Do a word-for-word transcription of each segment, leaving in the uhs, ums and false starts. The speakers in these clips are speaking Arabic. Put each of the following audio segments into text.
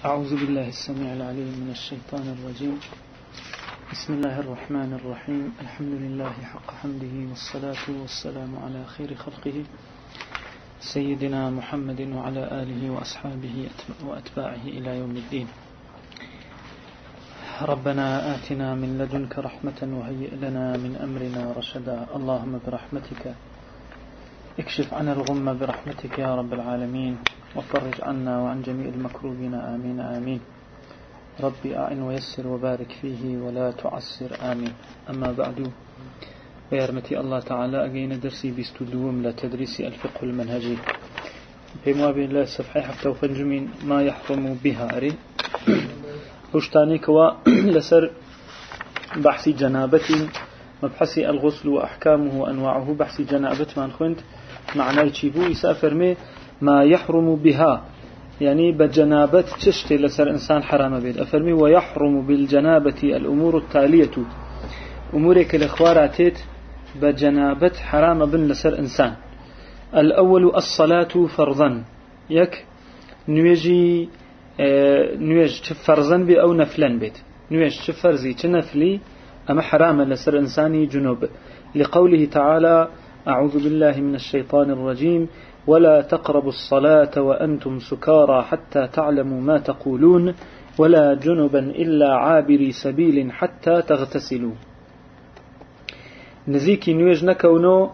أعوذ بالله السميع العليم من الشيطان الرجيم. بسم الله الرحمن الرحيم. الحمد لله حق حمده، والصلاة والسلام على خير خلقه سيدنا محمد وعلى آله وأصحابه وأتباعه إلى يوم الدين. ربنا آتنا من لدنك رحمة وهيئ لنا من أمرنا رشدا. اللهم برحمتك اكشف عنا الغم برحمتك يا رب العالمين، وفرج عنا وعن جميع المكروبين آمين آمين. ربي أعن ويسر وبارك فيه ولا تعسر آمين. أما بعد، ويرمتي الله تعالى أجينا درسي بستدوم لتدريس الفقه المنهجي في موابين الله الصفحة حتى وفنجمين ما يحرم بها أري وشتاني كوا لسر بحث جنابة، مبحث الغسل وأحكامه وأنواعه. بحث جنابة من خنت معنى يشيبو يسافر مي ما يحرم بها، يعني بجنابة تشتي لسر إنسان حرام بيد. أفرمي ويحرم بالجنابة الأمور التالية، أمورك الأخواراتيت بجنابة حرام بن لسر إنسان. الأول الصلاة فرضا، يك نيجي اه نيج فرضا بي أو نفلا بيت. نيج فرزي تنفلي أما حرام لسر إنساني جنوب، لقوله تعالى أعوذ بالله من الشيطان الرجيم ولا تقربوا الصلاة وأنتم سكارى حتى تعلموا ما تقولون ولا جنبا إلا عابري سبيل حتى تغتسلوا. نزيكي نويج نكونو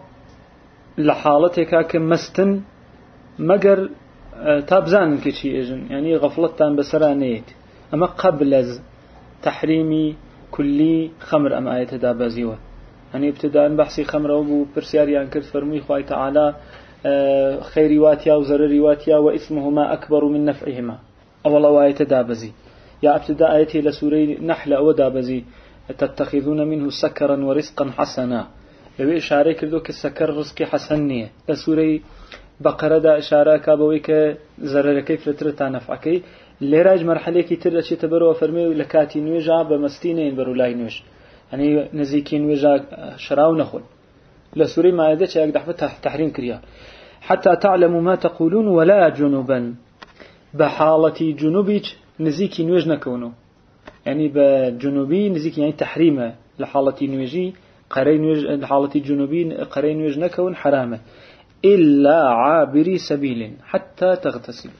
لحالتك كمستن مجر تابزان كشي إجن، يعني غفلتان بسرانيت. أما قبل تحريمي كلي خمر أم آية دابازيوه، يعني ابتداء بحثي خمر أبو برسياريان كرت فرمي خواهي تعالى خير واتيا وزرر واتيا وإثمهما أكبر من نفعهما. أولا وآية دابزي يا ابتداء آيتي لسوري نحل أو دابزي تتخذون منه سكرا ورزقا حسنا. لو إشارة كردوك السكر رزق حسنية. لسوري بقرة دا إشارة كابويك زرر كيف لترتا نفعكي. لراج مرحلة كي ترشي تبرو فرمي لكاتي نوجا بمستينين برو لاي نوج، يعني نزيكين نوجا شراو نخل. لسوري ما يدش يقدح تحريم كريا. حتى تعلموا ما تقولون ولا جنبا، بحالة جنوبيج نزيكي نوج نكونه، يعني بجنوبي نزيكي يعني تحريمه لحالة نوجي قرين نوج لحالة جنوبي قرين نوج نكون حرامه إلا عابري سبيل حتى تغتسل.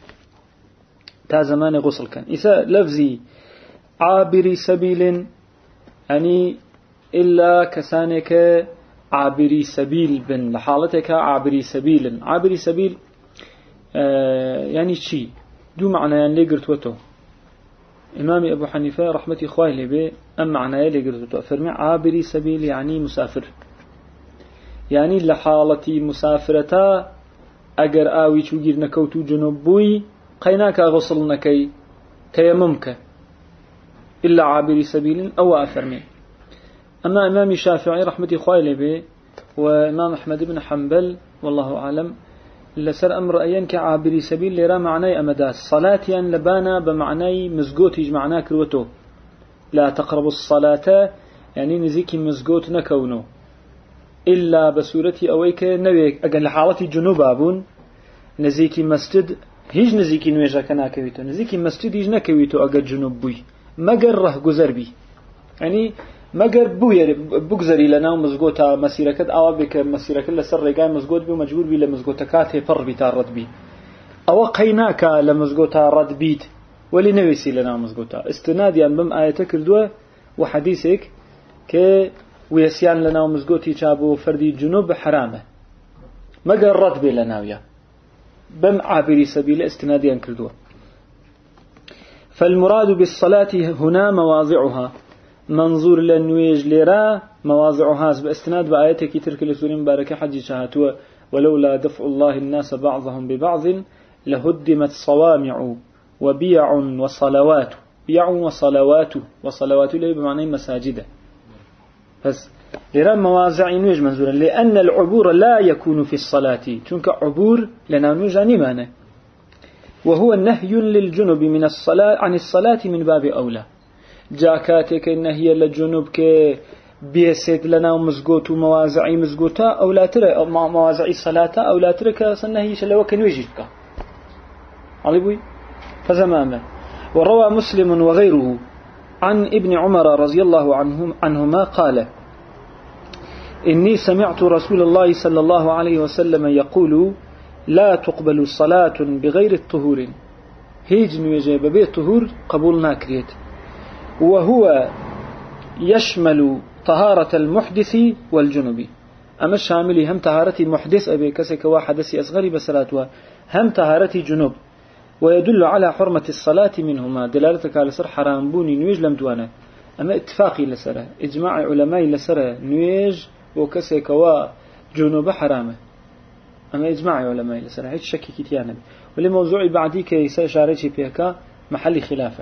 تا زمان غسل كان إذا لفظي عابري سبيل يعني إلا كسانك عابري سبيل بن لحالتك عابري سبيل. عابري سبيل آه يعني شيء دو معنى يعني لي قرت وتو. إمامي أبو حنيفة رحمتي خواه لي به أم معنى لي قرت وتو فرمي عابري سبيل يعني مسافر، يعني لحالتي مسافرتا أجر آوي تجير نكوتو جنوبوي قيناك غسلنكي تيممك إلا عابري سبيل أو أفرمي. أما إمام الشافعي رحمة خواه به وإمام أحمد بن حنبل والله أعلم لسر أمر أيان كعابري سبيل لرا معناي أمداس صلاتيا لبانا بمعناي مزقوتي معناه كروتو. لا تقربوا الصلاة يعني نزيكي مزقوت نكونو إلا بسورتي أويك نويك أقل حالتي جنوب أبون نزيكي مسجد هيج نزيكي نويجا كنا كويتو، نزيكي مسجد هيج نكويتو أقل جنوب بوي مقره قزر بي، يعني مگر بوی بگذری لنا مزگوتا مسیرکت آوا بک مسیرکت لسر رجای مزگوت بی مجبور بی لمزگوتکات پر بی تارد بی أو قيناك لمزگوتا رد بيت ولي نويسي لنا مزگوتا استناديا بم آية كردوه وحديثك ك ويسيان لنا مزگوتي شابو فردي جنوب حرامه مگر رد بي لنا ويا بم عابري سبيل استناديا كردوه. فالمراد بالصلاة هنا مواضعها، منظور لنويج لرا مواضعها باستناد بآياتك ترك لسوري مباركة حج شهاتوا ولولا دفع الله الناس بعضهم ببعض لهدمت صوامع وبيع وصلوات. بيع وصلوات وصلوات لي بمعنى مساجد، بس لرا مواضع نويج منظورا لأن العبور لا يكون في الصلاة، چونك عبور لنا نوجاني معنى، وهو النهي للجنب من الصلاة عن الصلاة من باب أولى. جاكاتك إن هي للجنوب ك بيسد لنا مزقوت وموازعي مزقوتا أو لا ترى موازعي صلاة أو لا ترك صنه هي شلوا كنويجك علي بوي فزمامه. وروى مسلم وغيره عن ابن عمر رضي الله عنهما قال: إني سمعت رسول الله صلى الله عليه وسلم يقول: لا تقبل صلاة بغير الطهور، هيج نويجي ببي طهور قبول ناكريت، وهو يشمل طهارة المحدث والجنب. أما الشامل هم طهارة محدث أبي كسك وحدث أصغر بسلاتها، هم طهارة جنوب، ويدل على حرمة الصلاة منهما، دلالتك على سر حرام بوني نويج لم دوانا. أما اتفاقي لسرة إجماع علماء لسرة نويج وكسك وجنوب حرامه، أما إجماع علماء لسرة هيك شك كتيانا. ولموضوع بعدي كي سيشارجي بيكا محل خلافة.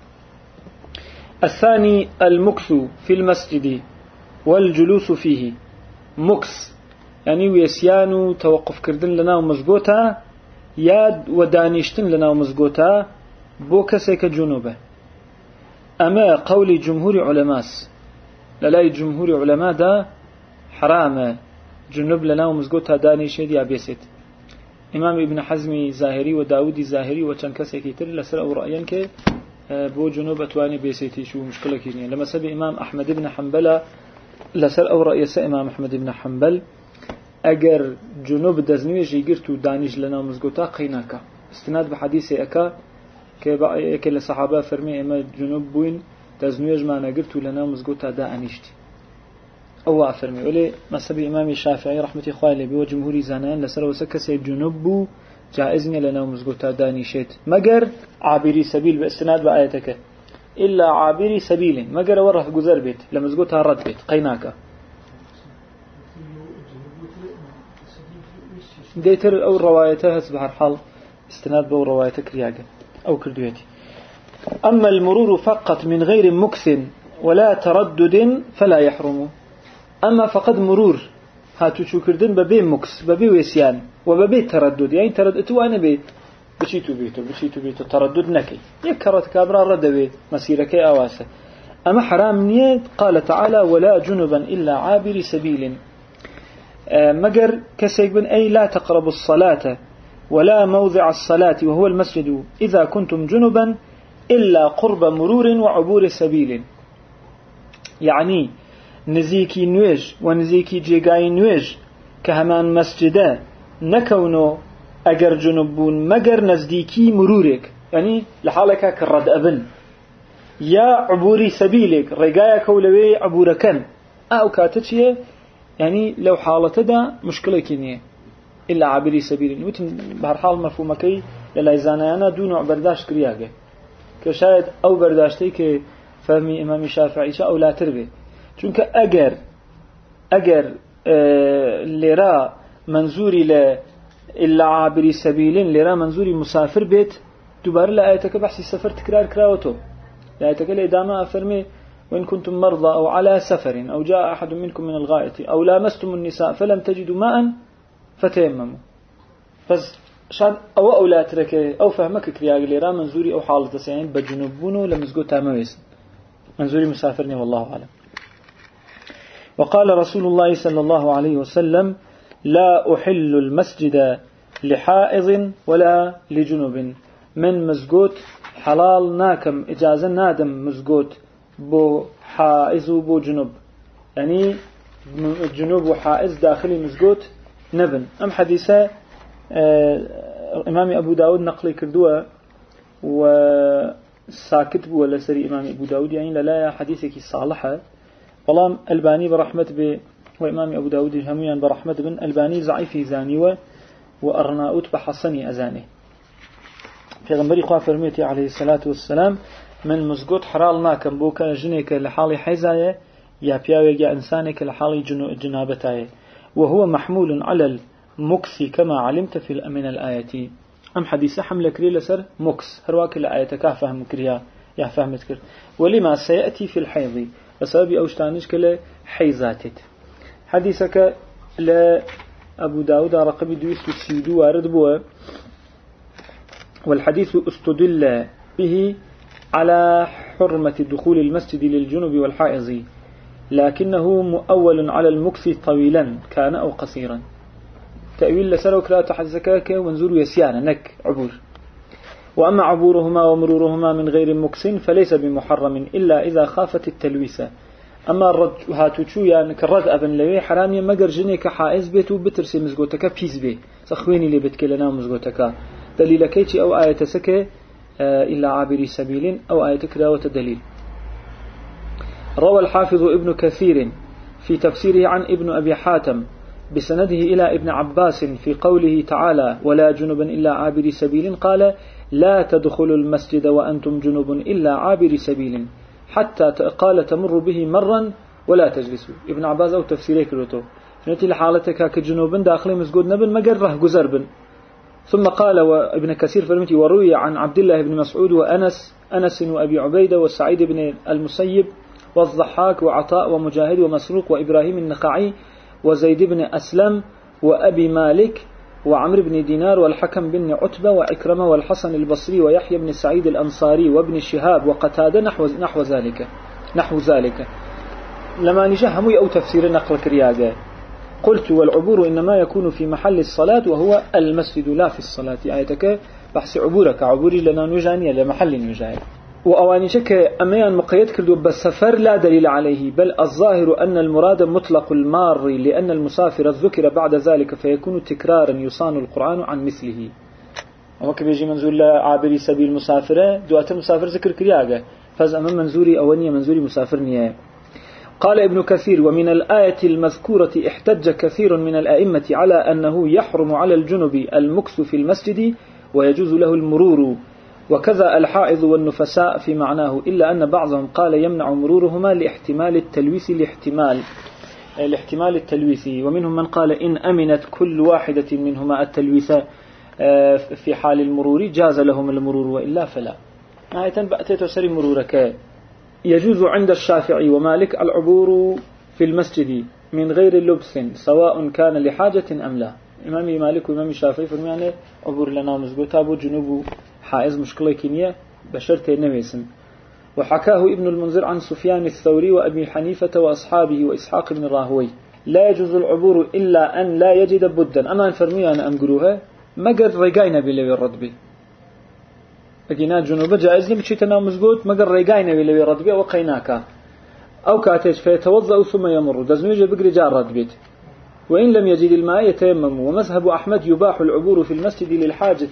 الثاني المكث في المسجد والجلوس فيه. مكث يعني ويسيان توقف كردن لنا ومزقوتا، ياد ودانيشتن لنا ومزقوتا بو كسيك جنوبه. أما قول جمهور علماء للاي جمهور علماء دا حرام جنوب لنا ومزقوتا دانيشت يا بيست. إمام ابن حزم زاهري وداودي زاهري وچن كسيك يتر لسر أو رأيان كي بو جنوب أتواني بيسيتي شو مشكلة كينية. لما سبي إمام أحمد بن حنبل لسر أو رأيس إمام أحمد بن حنبل أجر جنوب دزنيج يجرتو دانيج لنا ومزقوتا قيناكا، استناد بحديث أكا كي لصحابة فرمي إما جنوب بوين دزنيج ما نجرتو لنا ومزقوتا دا أنيشتي أو فرمي. ولي ما سبي إمام الشافعي رحمة خوالي بو جمهوري زانان لسر وسكسي جنوب بو جائزني لنا ومزقوتا دانيشت، مجر عابري سبيل باستناد بآيتك إلا عابري سبيل، مجر ورف جزر بيت لمزقوتها رد بيت قيناكا. ديتر أو روايتها سبحان حال استناد بو روايتك رياجة أو كردويتي. أما المرور فقط من غير مكث ولا تردد فلا يحرم. أما فقد مرور هاتو شو كردن ببي مكث ببي ويسيان وببي تردد، يعني ترددتو أنا بي بشيتو بيتو بشيتو بيتو تردد نكي يكرت كابرا ردوي مسيرك أواسه. أما حرام نيت قال تعالى: ولا جنبا إلا عابر سبيل. مجر كسيبن أي لا تقربوا الصلاة ولا موضع الصلاة وهو المسجد إذا كنتم جنبا إلا قرب مرور وعبور سبيل. يعني نزيكي نويج ونزيكي جيغاي نويج كهمان مسجدا نكونو أجر جنوبون مجر نزديكي مرورك، يعني لحالك كرد أبن يا عبوري سبيلك رجايا كولوي عبوركن أو كاتشيه، يعني لو حالته دا مشكلة كينية إلا عبري سبيل. وتم بهرحال مفهومكي للا زانيانا دون برداشت كرياجة كشاهد أو برداشتي كفهمي إمام الشافعي أو لا تربي. چونك أجر أجر آه لرا منزوري ل إلا عبري سبيل لرا منزوري مسافر بيت دوباره لآيتك بحث السفر تكرار كراوتو. لآيتك الإدامة أفرمي: وإن كنتم مرضى أو على سفر أو جاء أحد منكم من الغائط أو لامستم النساء فلم تجدوا ماء فتيمموا. بس شان أو أولاد ترك أو فهمك كرياج لرا منزوري أو حالة سين بجنوبونه لمزجو تامويس منزوري مسافرني والله أعلم. وقال رسول الله صلى الله عليه وسلم: لا أحل المسجد لحائض ولا لجنوب. من مزجوت حلال ناكم إجازة نادم مزجوت بو حائز وبو جنوب، يعني جنوب وحائز داخلي مزجوت نبن. أم حديثة آه إمام أبو داود نقلي كردوه وساكت بو ولا سري إمام أبو داود، يعني لا حديثك الصالحة. والله الباني برحمة ب وإمام أبو داود هميان برحمة بن الباني ضعيف زانيوه وأرناؤوت بحصني أزاني. في غنبري قوى فرميتي عليه الصلاة والسلام: من مزقوت حرال ناكم بوكا جنيك لحالي حيزايا يا بياوي يا إنسانك لحالي جنابتايا، وهو محمول على المكس كما علمت في من الآية. أم حديثة حمل كري لسر مكس هرواك الآية كافهم كريا يا فهمت كر. ولما سيأتي في الحيض بسبب أوشتانش كلا حيزاتت. حديثك لأبو داود رقم دويس السيدو وارد بوا، والحديث استدل به على حرمة دخول المسجد للجنوب والحائض، لكنه مؤول على المكث طويلا كان أو قصيرا. تأويل لسلوك لا تحزكاك ونزور يسيانا نك عبور. وأما عبورهما ومرورهما من غير مكس فليس بمحرم إلا إذا خافت التلويثة. أما الرد هاتوچو يعني كرد أبن لوي حرامي مگر جنيك حائز بيتو بترسي مزقوتك بيز بي سخويني اللي بتكلنا مزقوتك دليل كيتي أو آية سكة إلا عابري سبيل أو آية كراوة دليل. روى الحافظ ابن كثير في تفسيره عن ابن أبي حاتم بسنده إلى ابن عباس في قوله تعالى ولا جنبا إلا عابري سبيل قال لا تدخلوا المسجد وأنتم جنب إلا عابري سبيل حتى قال تمر به مرا ولا تجلسوا. ابن عباس أو تفسيره كرتو نتي لحالتك كجنوب داخل مسجود نبن مجره جزربن. ثم قال وابن كثير فرمتي وروي عن عبد الله بن مسعود وأنس أنس وأبي عبيدة وسعيد بن المسيب والضحاك وعطاء ومجاهد ومسروق وإبراهيم النخعي وزيد بن أسلم وأبي مالك وعمر بن دينار والحكم بن عتبة وعكرمة والحسن البصري ويحيى بن سعيد الأنصاري وابن شهاب وقتادة نحو نحو ذلك نحو ذلك لما نجهم أو تفسير نقل كرياجة. قلت والعبور إنما يكون في محل الصلاة وهو المسجد لا في الصلاة. آيتك بحث عبورك عبوري لنا نجانية لمحل نجاني وأواني شك أميان مقيد كردو بالسفر لا دليل عليه بل الظاهر أن المراد مطلق المار لأن المسافر الذكر بعد ذلك فيكون تكرارا يصان القرآن عن مثله. ومك بيجي منزول عابري سبيل مسافرة دوات مسافر ذكر كرياجة فاز أمام منزوري أولية منزوري مسافر نياه. قال ابن كثير ومن الآية المذكورة احتج كثير من الأئمة على أنه يحرم على الجنب المكث في المسجد ويجوز له المرور وكذا الحائض والنفساء في معناه إلا أن بعضهم قال يمنع مرورهما لاحتمال التلويث لاحتمال الاحتمال التلويثي ومنهم من قال إن أمنت كل واحدة منهما التلويث في حال المرور جاز لهم المرور وإلا فلا. آية بأتيت سري مرورك. يجوز عند الشافعي ومالك العبور في المسجد من غير لبس سواء كان لحاجة أم لا. إمامي مالك وإمامي الشافعي فرميان عبور لنا مزبوط أبو جنوب حائز مشكلة كينية بشرط نويسن. وحكاه ابن المنذر عن سفيان الثوري وأبي حنيفة وأصحابه وإسحاق بن راهوي لا يجوز العبور إلا أن لا يجد بدا. أنا فرمي أنا أمقروها مقر رقاينا بلوي الرضبي أجينا جنوب جائز لي بشيتنا مزقوت مقر رقاينا بلوي الرضبي وقيناك أو كاتج فيتوضأ ثم يمر دزنوجة بقري جار رضبيت وإن لم يجد الماء يتيمم. ومذهب أحمد يباح العبور في المسجد للحاجة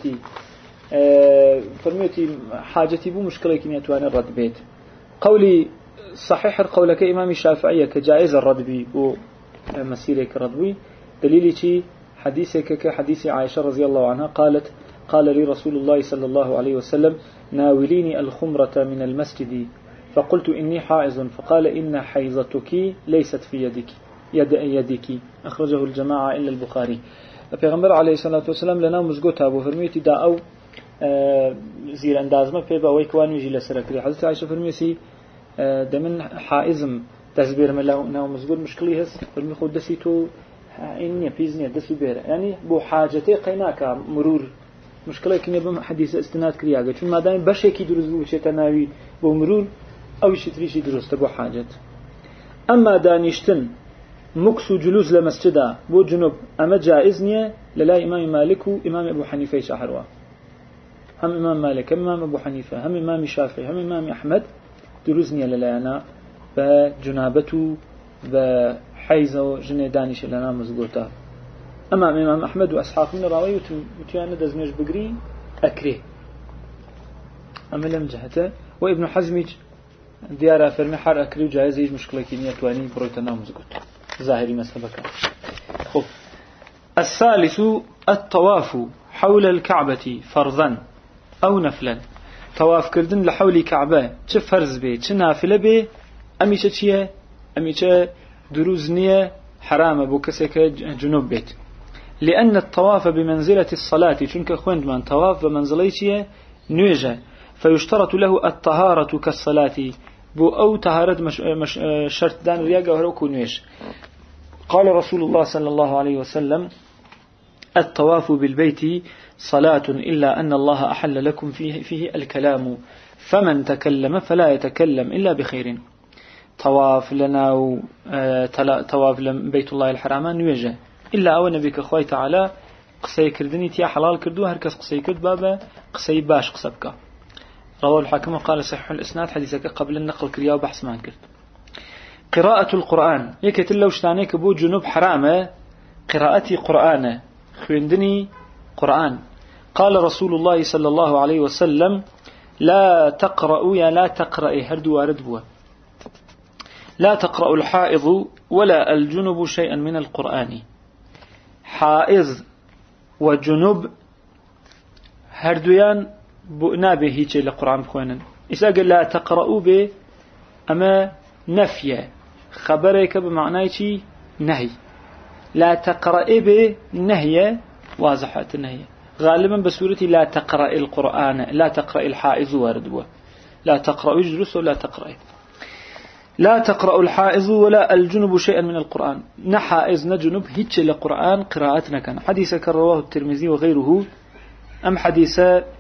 أه فرميتي حاجتي بو مشكلة كنية تواني الرد بيت. قولي صحيح قولك إمام الشافعية كجائز الرد بي ومسيرك الرد بي دليلي شي حديثك كحديث عائشة رضي الله عنها قالت قال لي رسول الله صلى الله عليه وسلم ناوليني الخمرة من المسجد فقلت إني حائز فقال إن حيضتك ليست في يدك يد يدك أخرجه الجماعة إلا البخاري. البيغمبر عليه الصلاة والسلام لنا مزقوتها أبو فرميتي دا أو زیر اندازمه پی با ویکوان ویجی لسرکری. حضرت عایشه فرمیسی دمن حائزم تزبیر ملا ناو مزگود مشکلی هست فرمی خود دستی تو اینیه پیزنیه دستی بیره یعنی بو حاجته قیناکا مرور مشکلی کنی بم حدیث استناد کریاگه چون مادام بشه کی درست بو چه تناوی بو مرور او شتریشی درسته بو حاجت. اما دانشتن مكس جلوس لمسجدا بو جنوب اما جائز نیه للا امام مالك و امام ابو حنیفه شهروا هم إمام مالك هم إمام أبو حنيفة هم إمام الشافعي هم إمام أحمد دروزني لنا بجنابته بحيزه جنة دانش لنا مزقوطة. أما إمام أحمد وأصحاب من راوي وتيانا دزميش بقري أكره. أما لم جهته وابن حزم ديارة فرمي حر أكره وجائز يج مشكلة كينية تواني بروتنا مزقوطة ظاهري مسبكا. خب الثالث الطواف حول الكعبة فرضا أو نفلا. طواف كردن لحول كعبة چه فرض بي چه نافلة بي أميشه چيه أميشه دروز نية حرام بو كسك جنوب بيت لأن الطواف بمنزلة الصلاة چونك خوند من طواف بمنزلة چيه نوجه فيشترط له الطهارة كالصلاة بو أو طهارة مش مش شرط دان رياقة وهروكو نوج. قال رسول الله صلى الله عليه وسلم الطواف بالبيت صلاة إلا أن الله أحل لكم فيه, فيه الكلام فمن تكلم فلا يتكلم إلا بخير. طواف لنا و طواف بيت الله الحرام نوجه إلا أو نبيك أخوي تعالى قصي كردني تيا حلال كردو هركس قصي كرد بابا قصي باش قصبك. رواه الحاكم وقال صحيح الإسناد حديثك قبل النقل كريا وبحث مان كرد. قراءة القرآن يكت لو شتانيك بو جنوب حرامة قراءتي قرآن خويندني قرآن. قال رسول الله صلى الله عليه وسلم لا تقرأوا يا لا تقرأي هردو واردبوا لا تقرأ الحائض ولا الجنب شيئا من القرآن. حائض وجنب هردويان نابه هيك للقرآن بخوانا. إذا قال لا تقرأوا به أما نفيه خبرك بمعنى شيء نهي. لا تقرأ به نهي واضحة النهي غالبا بسورة لا تقرأ القرآن لا تقرأ الحائض واردوا لا تقرأ يجلس ولا تقرأ لا تقرأ الحائض ولا الجنب شيئا من القرآن. نحائز نجنب هيك للقرآن قراءتنا كان. حديث رواه الترمذي وغيره. أم حديث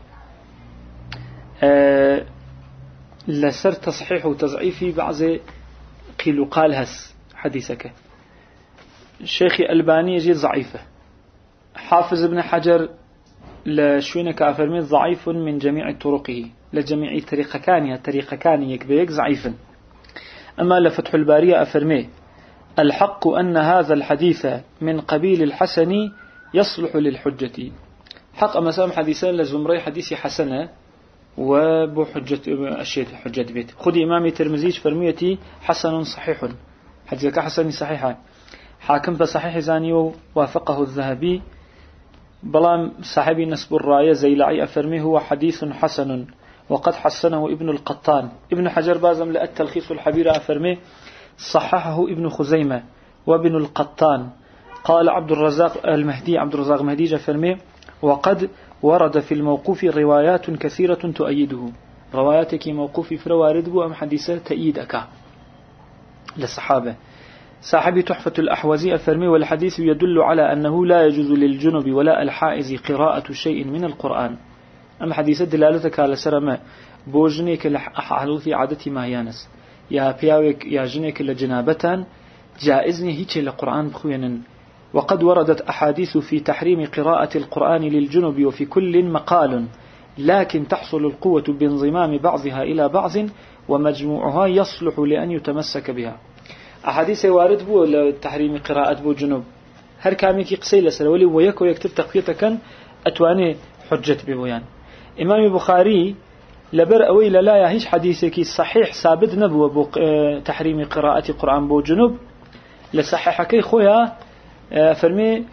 أه لسر تصحيح وتضعيف بعض قيل قال هس حديثك الشيخ الألباني يجي ضعيفة. حافظ ابن حجر لشوينك أفرمي ضعيف من جميع طرقه لجميع طريقة كانية طريقة كانية كبيك ضعيفا. أما لفتح البارية أفرمي الحق أن هذا الحديث من قبيل الحسن يصلح للحجة. حق مسام حديثان لزمري حديث حسنة وبو حجة أشياء حجة بيت. خذ إمام ترمزيج فرميتي حسن صحيح حديثك حسن صحيحا. حاكم بصحيح زاني ووافقه الذهبي بلام صاحبي نسب الراية زيلعي أفرمي هو حديث حسن وقد حسنه ابن القطان. ابن حجر بازم للتلخيص الحبير أفرمي صححه ابن خزيمة وابن القطان. قال عبد الرزاق المهدي عبد الرزاق مهدي أفرمي وقد ورد في الموقوف روايات كثيرة تؤيده. رواياتك موقوف في روارد أم حديثة تأييدك للصحابة. صاحبي تحفة الأحوزي أفرمي والحديث يدل على أنه لا يجوز للجنب ولا الحائز قراءة شيء من القرآن. أما حديثة دلالتك على سرما بوجنيك لحالوثي عادتي ما يانس يا بياوك يا جنيك لجنابتان جائزني هيك للقرآن بخوينا. وقد وردت أحاديث في تحريم قراءة القرآن للجنب وفي كل مقال لكن تحصل القوة بانضمام بعضها إلى بعض ومجموعها يصلح لأن يتمسك بها. أحاديث وارد بو لتحريم قراءة بو جنوب هر كاميكي قصي لسلولي ويكو يكتب تقويتك أتواني حجة ببويان. إمام بخاري لبر أوي لا يهيش حديثك صحيح ثابت نبوة بو تحريم قراءة القرآن بو جنوب لصححكي خويا فرمي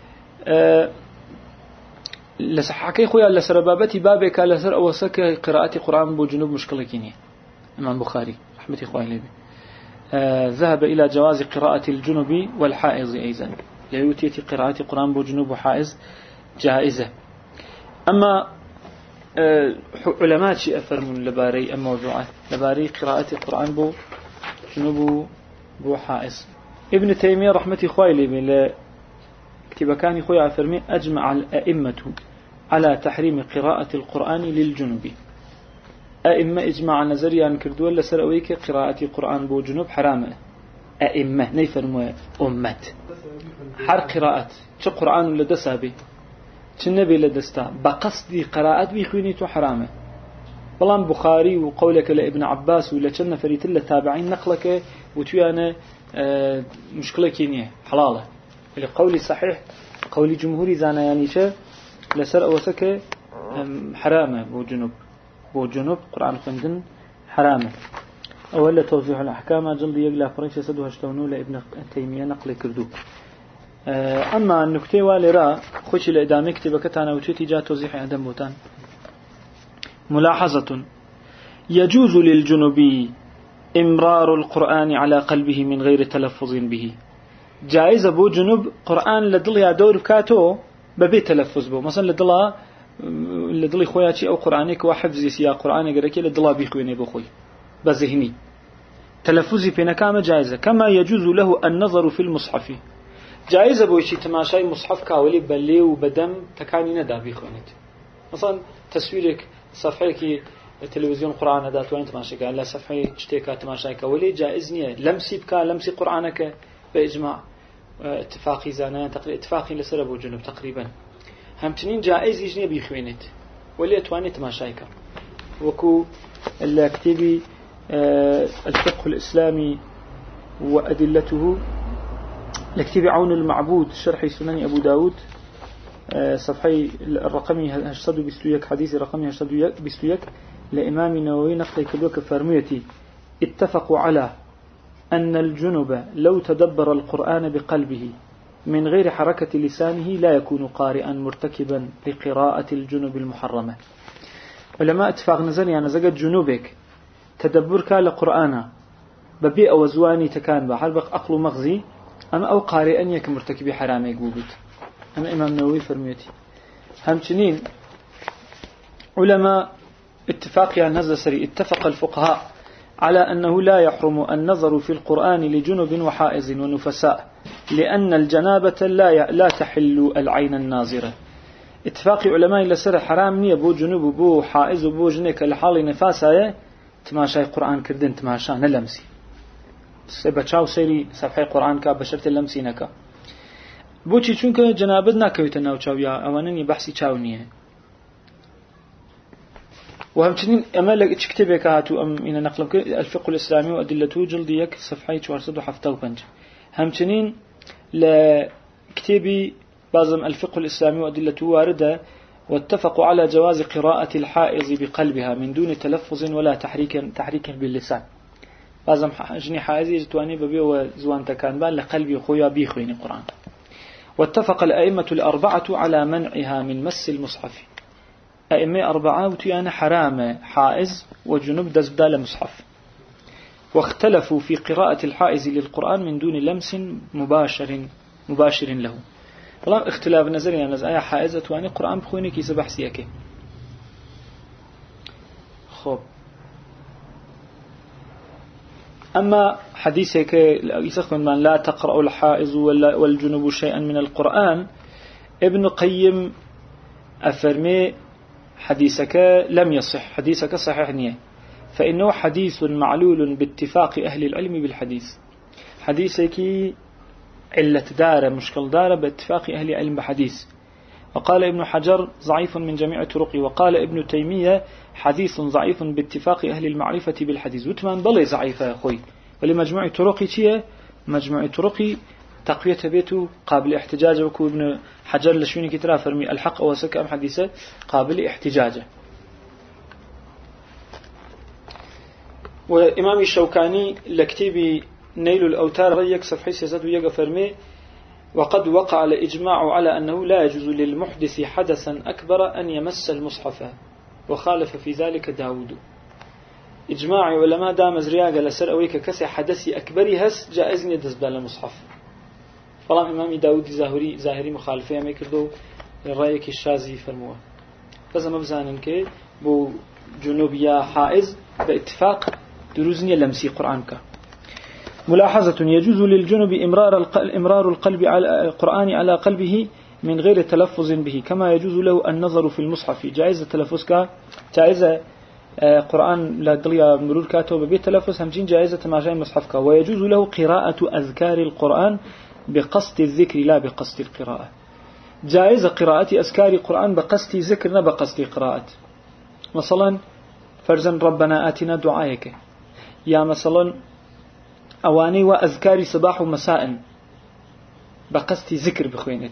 لصححكي خويا لسربابتي بابك لسر أوسك قراءة القرآن بو جنوب مشكلة كينية. إمام بخاري رحمة إخواني لبي آه ذهب إلى جواز قراءة الجنوب والحائز أيضا ليوتيتي قراءة القرآن بجنوب وحائز جائزة. أما آه علماء شيء أفرمون لباري الموضوع لباري قراءة القرآن بو جنوب بو حائز. ابن تيمية رحمة إخوائي لي كتب كان إخوائي أفرمي أجمع الأئمة على تحريم قراءة القرآن للجنوب. أئمة إجماع نظريا كردوا لسر أويك قراءة القرآن بو جنوب حرامة. أئمة نيفرموا أمت حر قراءة شو قرآن لدسها بي شو النبي لدستا بقصدي قراءة بيخويني تو حرامة. بلان بخاري وقولك لابن عباس ولا كنا فريت الله تابعين نقلك وتويانا آه مشكلة كينية حلالة. قولي صحيح قولي جمهوري زانا يعني شا لسر أوسك حرامة بو جنوب بو جنوب قرآن خندن حرامة. أولا توضيح الأحكام جلد يقلع فرنسا سدوها اشتونو لابن تيمية نقل كردو. أما النكتة والراء خوش الإدامة كتبك تانا وتوتي جاء توضيح أدم بوتان. ملاحظة يجوز للجنوبي إمرار القرآن على قلبه من غير تلفظ به. جائزة بو جنوب قرآن لدل يا دور كاتو ببي تلفظ بو مثلا لدل لدل خوياتي أو قرآنك وحفظي سيا قرآن قرأكي لدل بيخويني بخوي بذهني تلفظي في نكامة جائزة. كما يجوز له النظر في المصحف جائزة بو شي تماشاي مصحف كاولي بلي وبدم تكاني ندا بيخوينت مثلا تصويرك صفحيك تلفزيون قرآن هذا توين تماشيك على صفحة اشتيكا تماشاك ولي جائز نية لمسي بك لمسي قرآنك بإجماع اتفاقي زانا اتفاقي لسر أبو جنوب تقريبا. همچنین جائز يجني بيخوينت ولي تواني تماشايكا وكو الكتابي الفقه الإسلامي وأدلته لكتاب عون المعبود شرح سنن أبو داود صفحي الرقمي هشتدو بستويك حديث رقمي هشتدو بستويك لإمام النووي نقل كدوك فرميتي اتفقوا على أن الجنب لو تدبر القرآن بقلبه من غير حركة لسانه لا يكون قارئا مرتكبا لقراءة الجنب المحرمة. علماء اتفاق نزل يعني زقت جنوبك تدبرك لقرآن ببيئة وزواني تكان بحال بق أقل مغزي أما أو قارئا يك مرتكب حرامي قوبت. أما إمام النووي فرميتي همچنين علماء اتفاق يعني نزل سري اتفق الفقهاء على أنه لا يحرم النظر في القرآن لجنب وحائز ونفساء لأن الجنابة لا لا تحل العين الناظرة. اتفاق علماء لسر حرام نية بو جنوب بو حائز بو جنك لحال نفاسها تماشى القرآن كردن تماشى نلمسي سبتشاو سيري صفحة القرآن كا بشرت اللمسي نكا بوچی چونکە جنابت ناکەوێتە ناو چاویا ئەواننی بەحسی چاو نییە و همچنین ئەمە لە کتێبێکە هاتوو ئەم ئینە نەقڵم کرد الفقه الإسلامي وأدلته جلد یەک صفحەی چوارسەد و حەڤدە و پەنج همچنین لە کتێبی بازم الفقه الإسلامي وأدلته واردة واتفقوا على جواز قراءة الحائض بقلبها من دون تلفظ ولا تحريك تحريك باللسان بازم جني حائزي جتواني ببي وزوان تكان بان لقلبي خويا بيخويني القرآن. واتفق الأئمة الأربعة على منعها من مس المصحف. أئمة أربعة وتيانا حرام حائز وجنوب دزبدال مصحف. واختلفوا في قراءة الحائز للقرآن من دون لمس مباشر مباشر له. والله اختلاف نظري أنا زي حائز تواني القرآن بخويني كيس بحثيك. خب. أما حديثك يسخن من لا تقرأ الحائز والجنوب شيئا من القرآن ابن قيم أفرمي حديثك لم يصح حديثك صحيح نية فإنه حديث معلول باتفاق أهل العلم بالحديث حديثك علة دار مشكل دار باتفاق أهل العلم بحديث. وقال ابن حجر ضعيف من جميع طرقه وقال ابن تيمية حديث ضعيف باتفاق أهل المعرفة بالحديث وتمان بلي ضعيفة يا أخوي ولمجموع طرقي تيه مجموع طرقي تقوية بيته قابل احتجاجه وكو ابن حجر لشوني كترا فرمي الحق وسك أم حديثة قابل احتجاجه. وإمام الشوكاني لكتيب نيل الأوتار ريك صفحي سيزاد ويقى فرمي وقد وقع الإجماع على أنه لا يجوز للمحدث حدثا أكبر أن يمس المصحف وخالف في ذلك داود. إجماع علماء دام زرياقة لسر أويك كسي حدثي أكبري هس جائزني دزبال المصحف. فلان إمام داود زاهري زاهري مخالفة ما يكردو الرأيك الشازي فرموه بس ما بزانن كي بو جنوبيا حائز باتفاق دروزني لمسي قرآنك. ملاحظة يجوز للجنب إمرار إمرار القلب على القرآن على قلبه من غير تلفظ به كما يجوز له النظر في المصحف جائزة تلفظك جائزة قرآن لا دليا مرور كاتو ببيت تلفظ همجين جائزة مع جاي مصحفك. ويجوز له قراءة أذكار القرآن بقصد الذكر لا بقصد القراءة جائزة قراءة أذكار القرآن بقصد ذكر لا بقصد قراءة. مثلا فرزا ربنا آتنا دعائك يا مثلا أواني وأذكار صباح ومساء بقصد ذكر بخوينت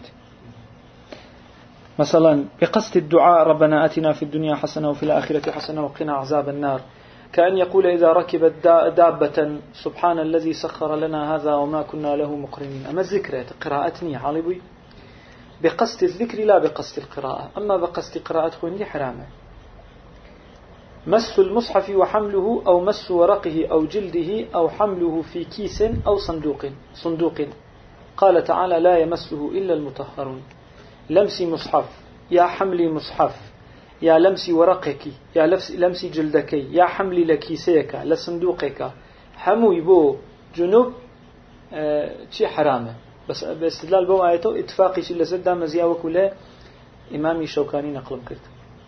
مثلا بقصد الدعاء ربنا آتنا في الدنيا حسنة وفي الآخرة حسنة وقنا عذاب النار كأن يقول إذا ركبت دابة سبحان الذي سخر لنا هذا وما كنا له مقرنين. أما الذكر قراءتني حالبي بقصد الذكر لا بقصد القراءة. أما بقصد قراءة خويني حرامة. مس المصحف وحمله أو مس ورقه أو جلده أو حمله في كيس أو صندوق صندوق قال تعالى لا يمسه إلا المطهرون. لمسي مصحف يا حملي مصحف يا لمسي ورقك يا لمسي جلدك يا حملي لكيسيك لصندوقك حمو يبو جنوب شيء اه حرامه بس باستدلال بو آياته اتفاقي شي لزد مزيا وكله إمامي شوكاني نقل كرت.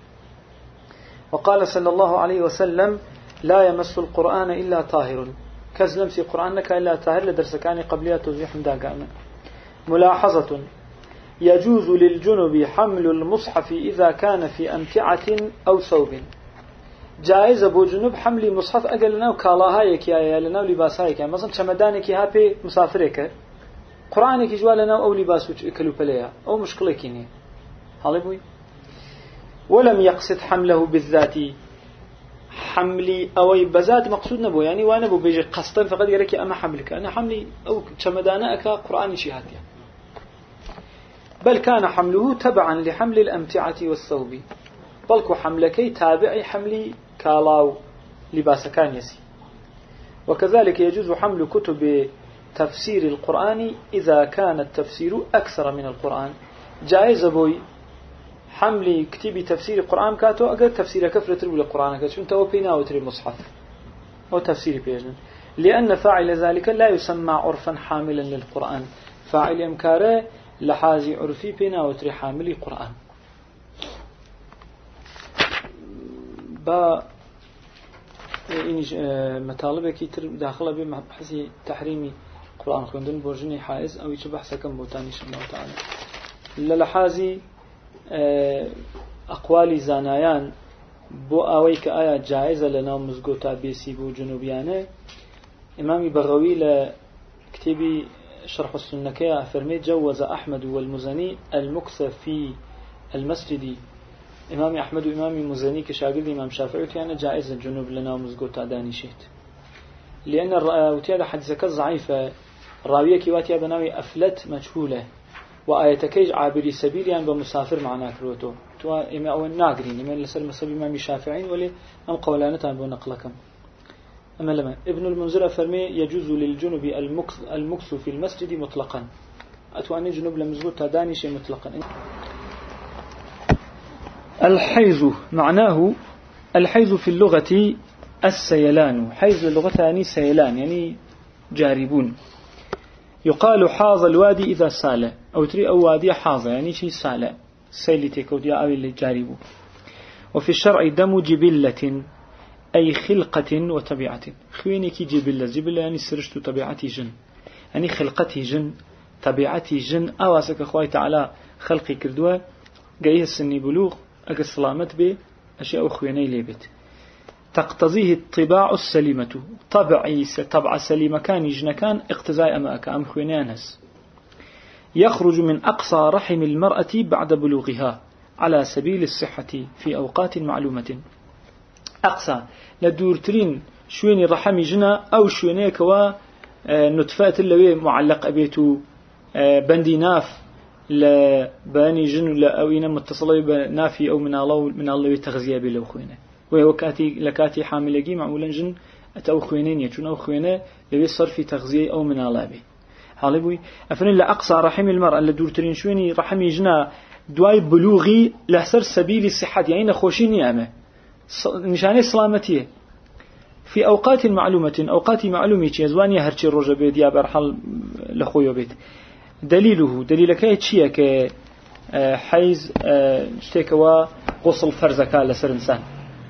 وقال صلى الله عليه وسلم لا يمس القرآن إلا طاهر كز لمسي قرآنك إلا طاهر لدرسكاني قبلها توضيح داقانا. ملاحظة يجوز للجنب حمل المصحف إذا كان في أمتعة أو ثوب. جائز أبو جنوب حمل مصحف أقل لنا وكالاها يكيا لنا ولباسها يكيا مثلا شمدانك هابي مسافرك قرآنك جوا لنا أو لباس كلو بليها أو مشكلة كيني هالبوي. ولم يقصد حمله بالذات حملي أو بذات مقصود نبو يعني وأنا بو بيجي قصدا فقد يركي أما حملك أنا حملي أو شمدانك قرآن شهادية، بل كان حمله تبعا لحمل الأمتعة والثوب، بلكو حملكي تابعي حملي كالاو لباس كان يسي. وكذلك يجوز حمل كتب تفسير القرآن إذا كان التفسير أكثر من القرآن. جائز بوي حمل كتب تفسير القرآن كاتو أقل تفسير كفرة ربو القرآن كاتو انتو بينا وتري المصحف أو تفسير بيجن، لأن فاعل ذلك لا يسمى عرفا حاملا للقرآن، فاعل امكاره لحازي عرفي بينا وتري حامل قرآن. با إني مطالبة كتير داخلة بمحسي تحريمي قرآن خوندن برجني حائز أو يش بحث كم بوتاني شاء الله تعالى. للحازي أقوال زانايان بو أويك آية جائزة لنا مزقوطة بيسي بو جنوبيانه. إمامي بغوي لكتبي شرح السنة فرمي جوز أحمد والمزني المكث في المسجد. إمامي أحمد وإمامي مزني كشاغل إمام شافعي يعني جائزة الجنوب لنا مزقوطة دانيشيت، لأن وتيادا حديثك ضعيفة الراوية كيواتيا بناوي أفلت مجهولة وآيتكيج عابري سبيل يعني بمسافر معنا كروتو تو إما أو الناقرين إما لسر مسبي إمام الشافعين ولي أم قولانتان بنقلكم. أما لما ابن المنذر فرمي يجوز للجنوب المكث المكث في المسجد مطلقا، أتواني جنوب لمزقوطة دانيش مطلقا. الحيز معناه الحيز في اللغة السيلان، حيز اللغة يعني سيلان يعني جاربون. يقال حاض الوادي إذا سال أو تري أو وادي حاض يعني شيء سال سيل تكوديا أو اللي جاربو. وفي الشرع دم جبلة أي خلقة وطبيعة. خوينك جبلة جبلة يعني سرشت طبيعتي جن يعني خلقتي جن طبيعتي جن أواسك أخوي تعالى خلقي كردوا جايه السني بلوغ أجل سلامت به أشياء خويني ليبت تقتضيه الطباع السليمة طبعي طبع سليمة كان جنكان اقتزاء أماك أم خوينانس يخرج من أقصى رحم المرأة بعد بلوغها على سبيل الصحة في أوقات معلومة. أقصى لدورترين شويني رحم جنا أو شويني كوا نطفات اللي معلق أبيتو بندي ناف لباني جن لا أو إنا متصلة بنافي أو من الله من الله تغذية بلو خوينه وهو كاتي لكاتي حاملجي معمولا جن أتو خوينين يجون أو خوينه لبي صرف تغذية أو من الله به حالبوي أفنن لأقصى رحم المرأة اللي دورترين شويني رحمي جنا دواي بلوغي لحسر سبيل الصحة يعني نخوشين نعمة نشانه سلامتيه في أوقات معلومة أوقات معلومة يزواني هرشي الرجل بيت يا برحل لخويو بيت. دليله دليل كاي شيء ك حيز اشتكوا غسل فرزك لسر إنسان.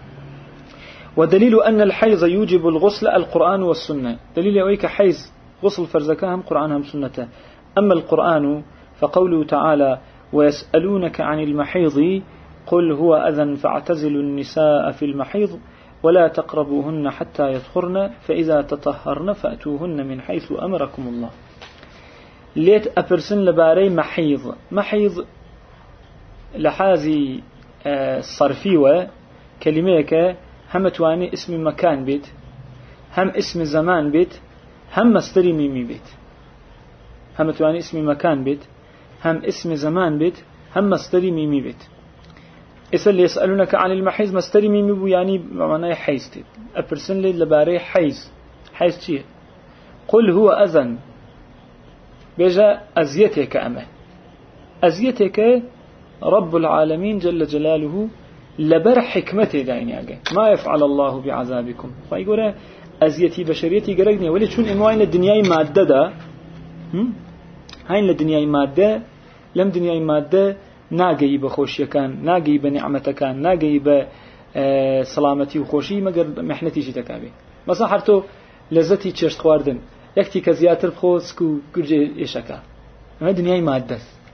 ودليل أن الحيز يوجب الغسل القرآن والسنة. دليل يويك حيز غسل فرزك هم قرآن هم سنة. أما القرآن فقوله تعالى ويسألونك عن المحيض قل هو أذن فاعتزلوا النساء في المحيض ولا تقربوهن حتى يطهرن فإذا تطهرن فأتوهن من حيث أمركم الله. ليت أبرسن لباري محيض محيض لحازي الصرفيوة كلميك هم تواني اسم مكان بيت هم اسم زمان بيت هم مصدري ميمي بيت هم تواني اسم مكان بيت هم اسم زمان بيت هم مصدري ميمي بيت. إسأل يسألونك عن المحيض مصدري ميمي بو يعني معناه حيز تيت أبرسن لي لباري حيز حيز شيء قل هو أذن بيجا أزيتك أمه أزيتك رب العالمين جل جلاله لبر حكمته دايني ما يفعل الله بعذابكم فيقول أزيتي بشريتي قرقني ولي شون إنواعين الدنياي مادة دا هاين الدنياي مادة لم دنياي مادة ناقي بخوشي كان ناقي بنعمة كان ناقي بسلامتي وخوشي مقر محنتي جيتكابي مثلا حرتو لذتي تشرت خواردن يكتي كزياتر بخو سكو كرجي إيشكا ما دنياي مادة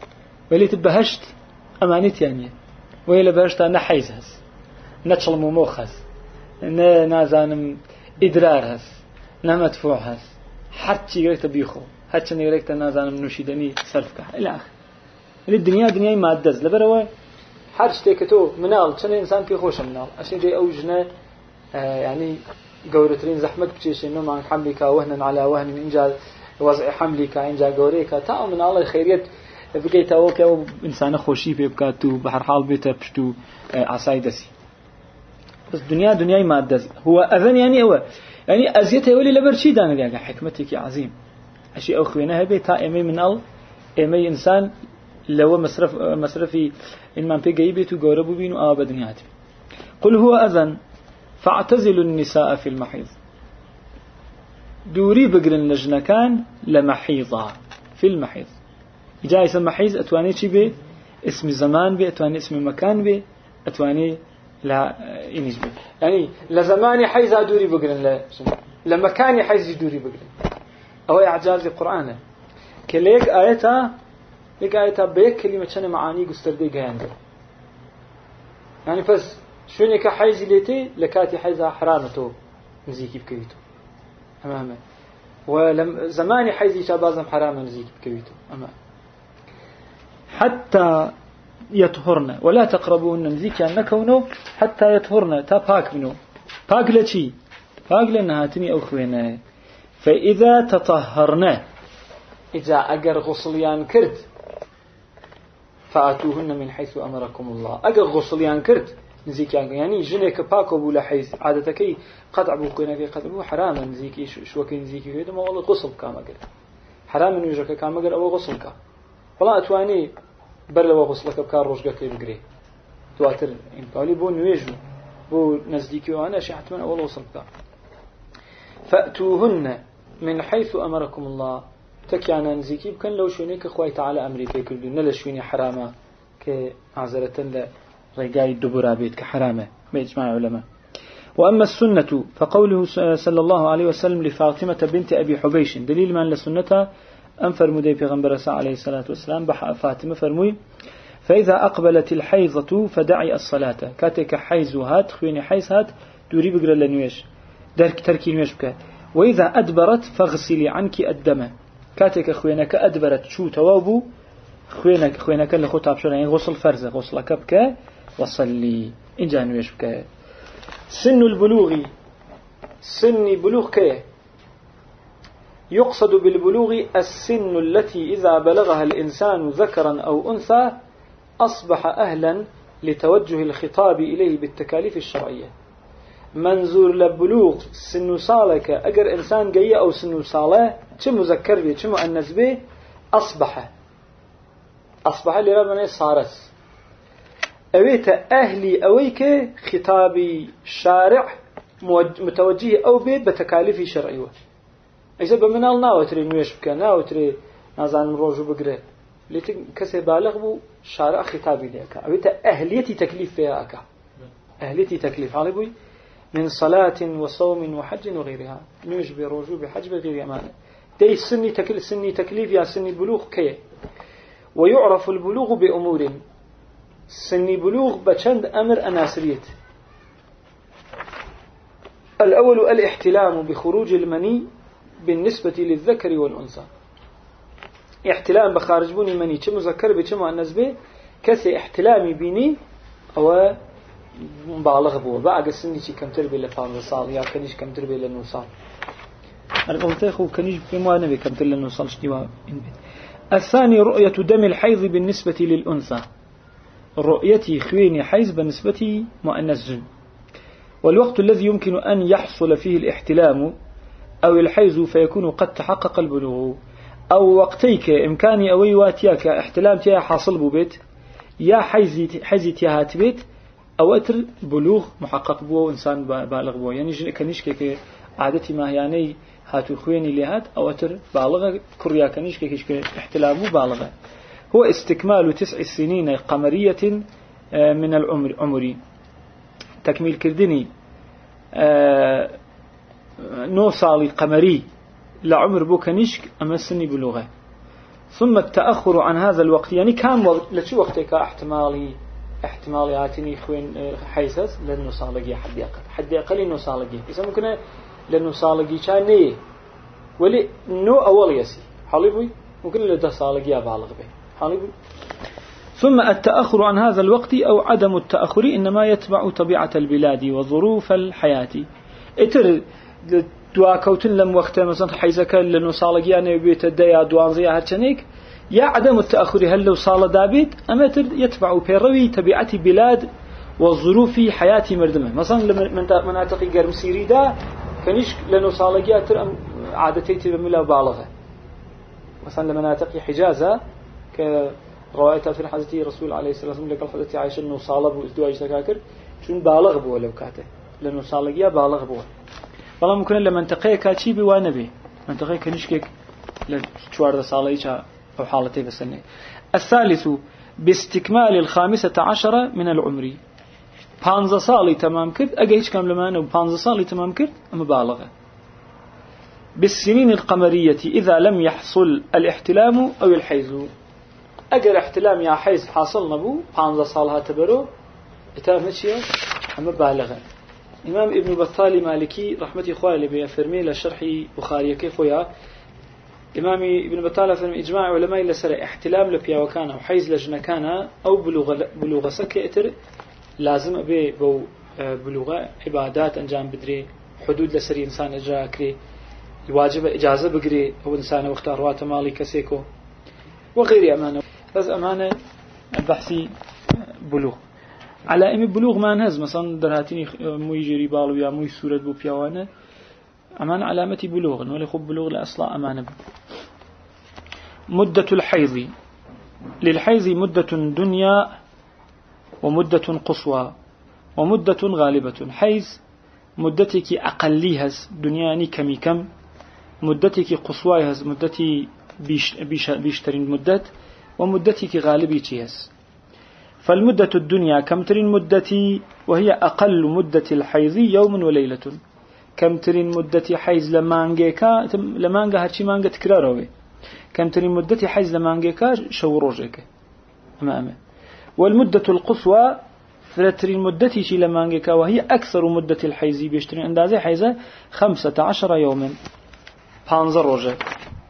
ولي تبهشت أمانيت يعني ويلا بهشت أنا حيز هس نتشل مموخ هس نا نازانم إدرار هس نا مدفوع هس حتى يقريت بيخو حتى يقريت نازانم نوشيدني سلفك إلى آخر الدنيا دنيا ما دز لبروا حرش تكتو منال كان إنسان في خوش منال عشان جاي أوجنا آه يعني جورترين زحمة بتشيش إنه مع حملك وهنا على وهن إنجا وضع حملك إنجا جوريك تاو من الله خيريت بقيت أوكا إنسان خوشي بيبكاتو بحر حال بيته بشتو آه عصايدسي بس دنيا دنيا ما دز هو أذن يعني هو يعني أزيته يولي لبرشي دانا يعني حكمتك يا عظيم أشي أخوينا هبي تا إمي من ال إمي إنسان لو مصرف مصرفي إن من بيجي بيتو جوربو بينو آب دنياتي قل هو أذن فاعتزلوا النساء في المحيض دوري بقرن لجنكان لمحيضها في المحيض جاي اسم محيض أتواني شي بي اسم زمان بي أتواني اسم مكان بي أتواني لا إنيش بي يعني لزماني حيزها دوري بقرن لمكاني حيز دوري بقرن أو إعجاز القرآن كليك آياتها ليك آياتها بيك كلمة شنة معاني قستردي قهانده يعني بس شوني كحيز ليتي لكاتي حيزها حرامته نزيكي بكويتو أمامه ولم زماني حيزي شابازم حرام نزيكي بكويتو أمامه حتى يطهرنا ولا تقربون نزيكي عن نكونه حتى يطهرنا تا باك منه باك لشي باك لأنها تني أخوينا فإذا تطهرنا إذا أجر غسليان كرد فأتوهن من حيث أمركم الله أجر غسليان كرد نزيك يعني جنك باكو بولا حيث عادتك قطع بوكينا في قطع بو حرام نزيك شو كي نزيك كده ما والله غسل كام أجر حرام نيجك كام أجر أو غسل كا والله أتواني برلا وغسلك بكار رجع كي بجري تواتر إن قالي بو نيجو بو نزديكي وأنا شحتمن أول غسل كا فأتوهن من حيث أمركم الله تكيانا نزيكي بكن لو شونيك أخوي تعالى أمريكا كله نلا شوني حرامة كعذرة لا رجاي الدبر بيت كحرامة بإجماع علماء. وأما السنة فقوله صلى الله عليه وسلم لفاطمة بنت أبي حبيش دليل من لسنتها أنفر مدي في غنبرة عليه الصلاة والسلام بح فاطمة فرموي فإذا أقبلت الحيضة فدعي الصلاة كاتك حيزها خويني حيزهات دوري بقرا لنويش درك تركي نويش بك وإذا أدبرت فاغسلي عنك الدم كاتك خوينك أدبرت شو توابو خوينك خوينك اللي خو تابشر يعني غسل فرزة غسل كبك وصلي إن جاء نويش بك. سن البلوغ سن بلوغ كيه يقصد بالبلوغ السن التي إذا بلغها الإنسان ذكرا أو أنثى أصبح أهلا لتوجه الخطاب إليه بالتكاليف الشرعية. منظور لبلوغ سن صالك أجر إنسان جاي أو سن صالة كم مذكر به كم مؤنث به أصبح أصبح لربنا صارت أويت أهلي أويك خطابي شارع متوجه أو بيت بتكاليف شرعية. إذا بمنال ناوتري نويش بك ناوتري نازان روجو بقرأ لكن كسي بالغ بو شارع خطابي لك أويت أهليتي تكليف فيها أكا أهليتي تكليف على بوي من صلاة وصوم وحج وغيرها نويش بروجو بحج بغير أمانة دي سني تكليف سني تكليف يا سني بلوغ كي. ويعرف البلوغ بأمور سني بلوغ بچند أمر أناسريت. الأول الاحتلام بخروج المني بالنسبة للذكر والأنثى. احتلام بخارج بني مني كم مذكر بكم مؤنث به كسي احتلامي بيني أو مبالغ بو بعد السني شي كم تربي لفام صال يا كنيش كم تربي للنوصال القلت خو كنيش بما نبي كم تربي للنوصال شتيوا. الثاني رؤية دم الحيض بالنسبة للأنثى رؤيتي خويني حيز بالنسبة مؤنث جن. والوقت الذي يمكن أن يحصل فيه الاحتلام أو الحيز فيكون قد تحقق البلوغ أو وقتيك إمكاني أوي واتياك احتلام تيا حاصل ببيت يا حيزي حيزي تياهات بيت أو أتر بلوغ محقق بو إنسان بالغ بو يعني كنيش كي عادتي ما يعني هاتو خويني لهات أو أتر بالغ كريا كنيش كي احتلامه بالغ. هو استكمال تسع سنين قمرية من العمر عمري تكميل كردني نو صالي قمري لعمر بو كنيشك أما سني بلوغه. ثم التأخر عن هذا الوقت يعني كم وقت لشو وقتك احتمالي احتمالياتني خوين حيسس لأنه صالجي حد أقل حد أقل إنه صالجي إذا ممكن لأنه صالجي كان نية ولي نو أول يسي حليبوي ممكن لده صالجي بالغ به حليبوي. ثم التأخر عن هذا الوقت أو عدم التأخر إنما يتبع طبيعة البلاد وظروف الحياة. اتر دواكوتن لم وقت مثلا حيزك لأنه صالجي أنا بيت الديا دوانزي هرشنيك يا عدم التأخر هل لو صال دابيت أما يتبع بيروي طبيعة بلاد والظروف حياة مردمه. مثلا لما مناطق غير مسيري دا كنيش لأنه صالجي أتر عادتي تبملا بالغة. مثلا لمناطق حجازة كرواية في حديث رسول عليه الصلاة والسلام لقال حديث عائشة إنه صالب وإزدواج تكاكر شون بالغ بو لو كاته لأنه صالجي بالغ بو. والله ممكن لمنطقة كاتشي بوانبي منطقة كنيشكك لشوارد صالجي أو حالتي بسنة. الثالث باستكمال الخامسة عشرة من العمر بانزا صالي تمام كرد أجيش كم لما بانزا صالي تمام كرد مبالغة. بالسنين القمرية إذا لم يحصل الاحتلام أو الحيز أجر احتلام يا حيز حاصل نبو بانزا صالها تبرو إتامتشيا مبالغة. إمام ابن بطال مالكي رحمة إخواني بيفرمي لشرح بخاري كيف ويا إمام ابن بطالة في إجماع علماء لسر احتلام لبيا وكان أو حيز لجنة كان أو بلوغ بلوغ سكئتر لازم أبي بو بلوغ عبادات أنجام بدري حدود لسر إنسان إجراء كري الواجب إجازة بقري هو إنسان واختار روات مالي كسيكو وغير أمانة. بس أمانة البحثي بلوغ على إم بلوغ ما نهز مثلا درهاتني موي جري بالو يا موي سورة بو بياوانه أمان علامة بلوغ ولا خب بلوغ لأصلا أمانة. مدة الحيض للحيض مدة دنيا ومدة قصوى ومدة غالبة. حيض مدتك أقليهز دنياني كمي كم مدتك قصوايهز مدتي بيش بيش بيشترين مدة ومدتك غالبي تيهز. فالمدة الدنيا كم ترين مدتي وهي أقل مدة الحيض يوم وليلة. كم ترين مدة حيز لمانجيكا لمانجا هرشي مانجا تكراروي كم ترين مدة حيز لمانجيكا شوروجك أمامه. والمدة القصوى ثلاثين مدة شي لمانجيكا وهي أكثر مدة الحيز بيشترين أندازي حيزة خمسة عشر يوما بانزر روجك.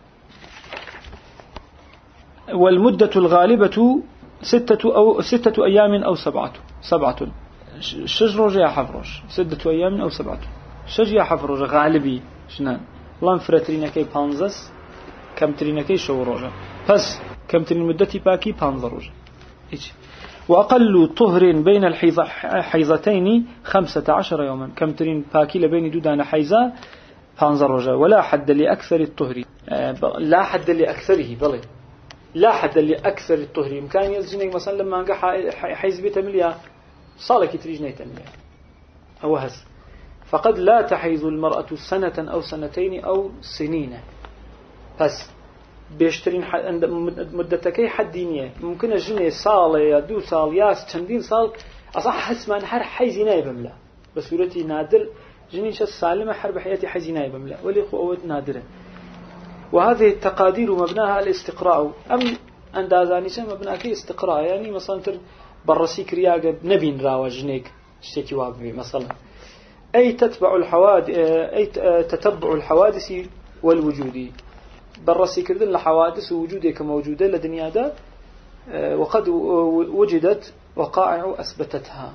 والمدة الغالبة ستة أو ستة أيام أو سبعة سبعة شج روجة حفروش ستة أيام أو سبعة شجيا حفروج غالبي شنان لان فرترينكي بانزس كم ترينكي شو روجا بس كم ترين مدتي باكي بانز روجا. وأقل طهر بين الحيضتين خمسة عشر يوما كم ترين باكي لبين دودان حيزة بانز روجا. ولا حد لأكثر الطهر لا حد لأكثره بلي لا حد لأكثر الطهر إمكان يزجنك مثلا لما أنقى حيز بيت مليا صالك تريجني تمليا أو هز. فقد لا تحيض المرأة سنة أو سنتين أو سنين بس بيشترين عند مدتكي حدينية ممكن الجنة صال يا دو صال ياس تندين صال أصح حسما هر حيزيناي بملا بس ولتي نادر جنيش السالمة حرب حياتي حيزيناي بملا ولي قوة نادرة. وهذه التقادير مبناها الاستقراء أم أندازانيش مبناها استقراء يعني مثلا تر برسيك رياقة نبين راوة جنيك اشتكي واقبي مثلا أي تتبع الحوادث أي تتبع الحوادث والوجود برسي كردن لحوادث ووجودها كموجودة لدنيا دا وقد وجدت وقائع أثبتتها.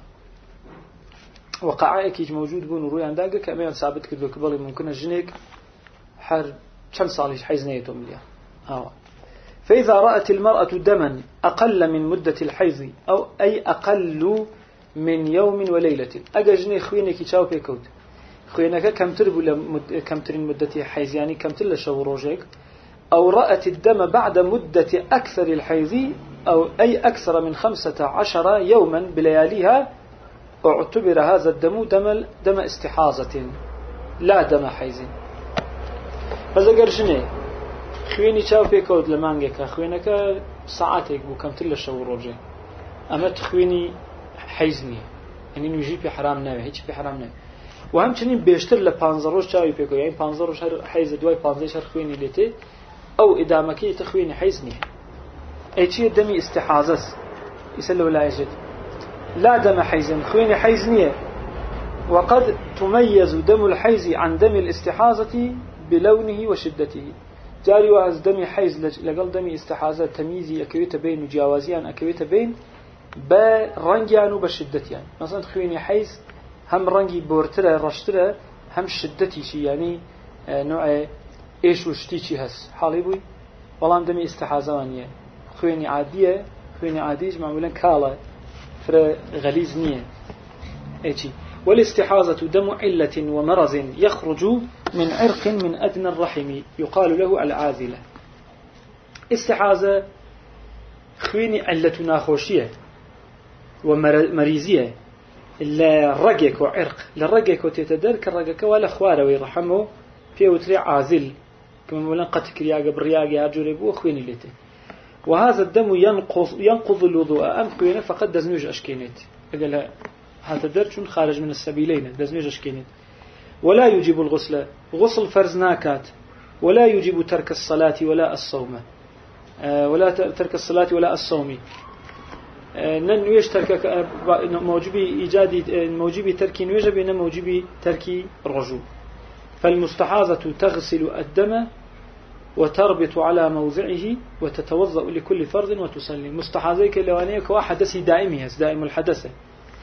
وقائع كيج موجود بون روي عندك كمان ثابت كده قبل ممكن الجنيك حر كم صالح حيز نيتهم ليها. آه. فإذا رأت المرأة دما أقل من مدة الحيض أو أي أقل من يوم وليلة أجا جني خوينك يشاو بيكود خوينك كم تربو لمد... كم ترين مدة حيض يعني كم تلا شوروجك أو رأت الدم بعد مدة أكثر الحيض أو أي أكثر من خمسة عشر يوما بلياليها اعتبر هذا الدم دم دم استحاضة لا دم حيض. فإذا جرجني خويني شاو بيكود لمانجك خوينك ساعاتك بو كم تلا شوروجك أما تخويني حيزني يعني نجيب في حرام نوي هيك في حرام نوي. وهم چنین بیشتر ل پانزده روز چاوی پکو یعنی پانزده روز هر حیز دوای پانزده شهر خوینی لیته أو إدامكي تخويني حيزني أي شيء دمي استحازس يسلو لا يجد لا دم حيز خويني حيزنية وقد تميز دم الحيز عن دم الاستحازة بلونه وشدته جاري واز دمي حيز لقل دمي استحازة تمييزي أكويت بين وجاوازيان أكويت بين برنجيان وبشدتيان مثلا خويني حيز هم رنجي بورتره رشتره هم شدتي شي يعني نوع ايش وشتي شي هس حالي بوي والله دمي استحازة وانية خويني عادية خويني عاديج معمولا كالا فرا غليظ نية ايشي والاستحاضة دم علة ومرض يخرج من عرق من أدنى الرحم يقال له العاذلة استحاضة خويني علة ناخوشية ومريزية لرقك وعرق لرقك وتتدر كالرقك ولا خواره ويرحمه فيه وتريع عازل كما مولا قتك رياق برياق ياجرب وخويني لته وهذا الدم ينقض ينقض الوضوء أم خوينه فقد دزنوج أشكينت قال هذا درج خارج من السبيلين دزنوج أشكينت ولا يجب الغسل غسل فرز ناكات ولا يجب ترك الصلاة ولا الصوم ولا ترك الصلاة ولا الصوم ننويش ترك موجبي إيجادي موجبي ترك نوجب إن موجبي ترك الرجوع فالمستحاضة تغسل الدم وتربط على موضعه وتتوضأ لكل فرض وتصلي مستحاضيك اللوانية كوا حدثي دائمي دائم الحدث